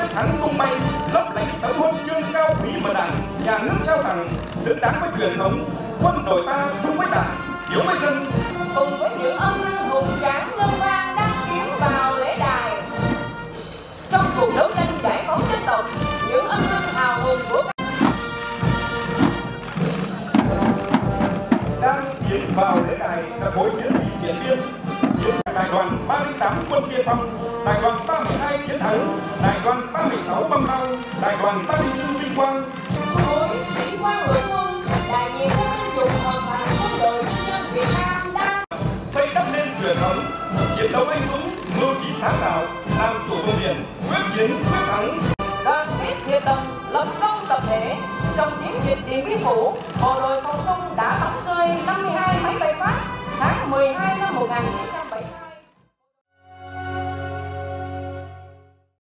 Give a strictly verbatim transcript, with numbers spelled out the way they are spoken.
quyết thắng tung bay, lấp lánh tấm huân chương cao quý mà Đảng, Nhà nước trao tặng, xứng đáng với truyền thống quân đội ta chung với Đảng, hiếu với dân. Cùng với những âm thanh hùng tráng ngân vang đăng kiếm vào lễ đài, trong cuộc đấu tranh giải phóng dân tộc, những âm thanh hào hùng của đang tiến vào lễ đài là khối chiến sĩ Điện Biên, chiến sĩ đại đoàn ba mươi tám quân tiên phong, đại đoàn ba mươi hai chiến thắng, đại đoàn ba mươi sáu băng lao, đại đoàn ba mươi tư vinh quang. khối sĩ quan lục quân đại diện cho binh chủng hoàn thành quân đội nhân dân Việt Nam đang Xây đắp nên truyền thống chiến đấu anh dũng, mưu trí sáng tạo, làm chủ vùng biển, quyết chiến quyết thắng. đoàn kết hiệp đồng, lập công tập thể. Trong chiến dịch Điện Biên Phủ, bộ đội phòng không đã bắn